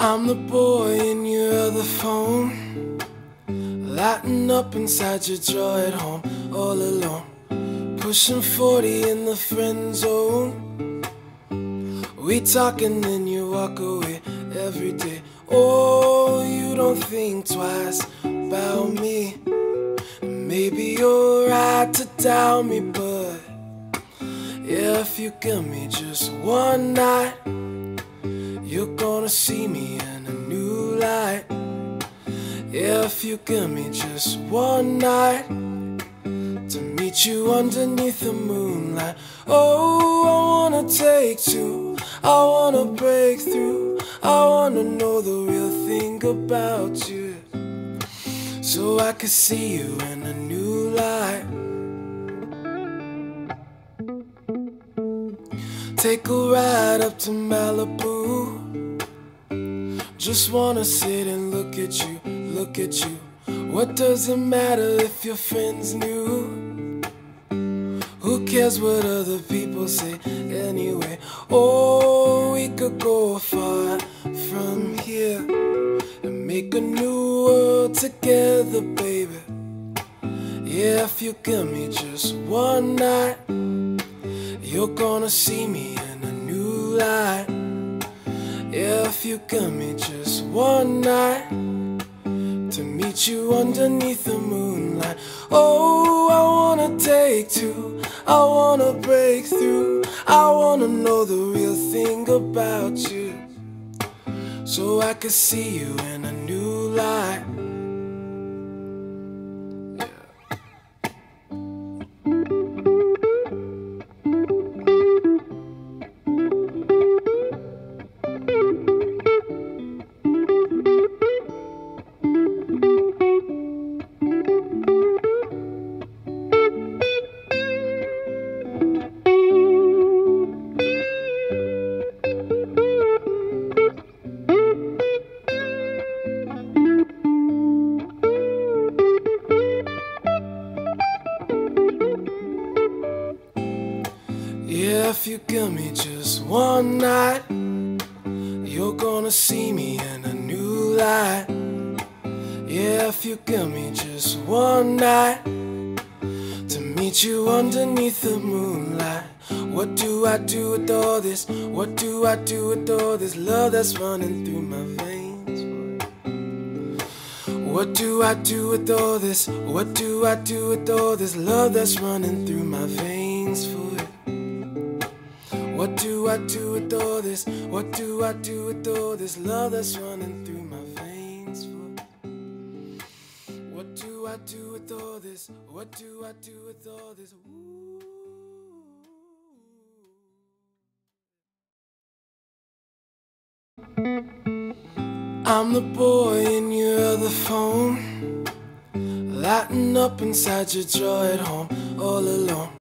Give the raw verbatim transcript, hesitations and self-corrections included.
I'm the boy in your other phone, lighting up inside your drawer at home, all alone, pushing forty in the friend zone. We talk and then you walk away every day. Oh, you don't think twice about me. Maybe you're right to doubt me, but if you give me just one night, you're gonna see me in a new light. If you give me just one night to meet you underneath the moonlight. Oh, I wanna take two, I wanna break through, I wanna know the real thing about you, so I can see you in a new light. Take a ride up to Malibu. Just wanna sit and look at you, look at you. What does it matter if your friends knew? Who cares what other people say anyway? Oh, we could go far from here and make a new world together, baby. Yeah, if you give me just one night, you're gonna see me in a new light. If you give me just one night to meet you underneath the moonlight. Oh, I wanna take two, I wanna break through, I wanna know the real thing about you, so I can see you in a new light. Yeah, if you give me just one night, you're gonna see me in a new light. Yeah, if you give me just one night to meet you underneath the moonlight. What do I do with all this? What do I do with all this love that's running through my veins? What do I do with all this? What do I do with all this love that's running through my veins for it? What do I do with all this? What do I do with all this love that's running through my veins for? What do I do with all this? What do I do with all this? Ooh. I'm the boy in your other phone, lighting up inside your drawer at home, all alone.